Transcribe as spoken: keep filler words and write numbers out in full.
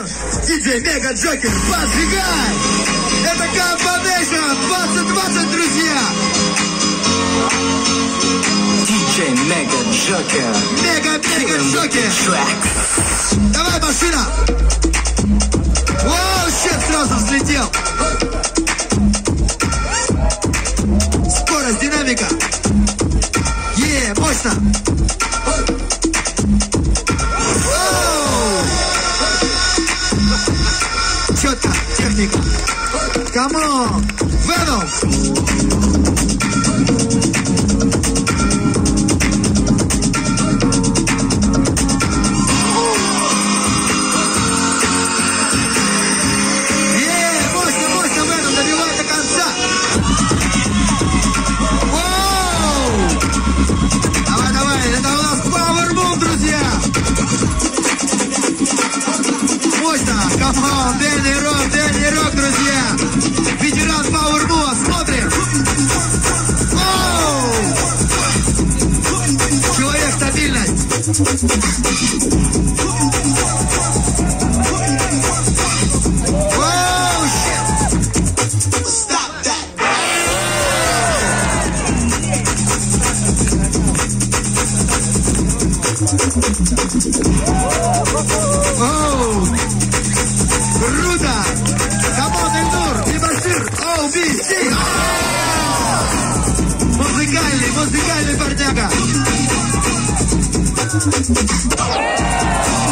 Диджей Мега Джокер, подвигай! Это Combination двадцать двадцать, друзья! Диджей Мега Джокер. Мега-мега Джокер! Давай, машина! Воу, щет сразу взлетел! Скорость, динамика! Е, мощно! Четко, техника. Камон! Веном! Е, мощно, мощно, Веном, добивай до конца! Воу! Давай, давай, это у нас Power Move, друзья! Мощно! Камон! Дэнни Рок, Дэнни Рок, друзья! Ветеран Power Move, смотрим! Оу! Человек стабильность! Оу, щит! Stop that! Оу! Круто! Камон, Эльнур, Небасир, Оу, Би, Си! Музыкальный, музыкальный парняга!